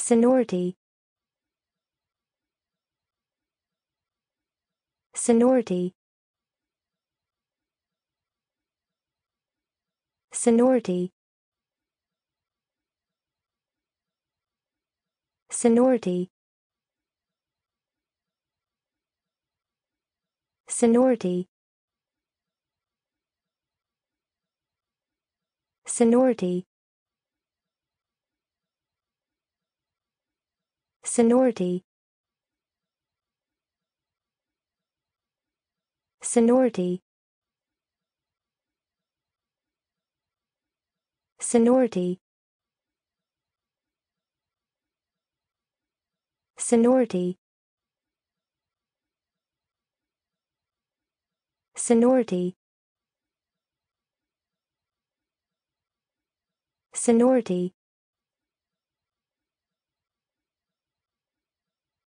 Sonority. Sonority. Sonority. Sonority. Sonority. Sonority. Sonority. Sonority. Sonority. Sonority. Sonority. Sonority.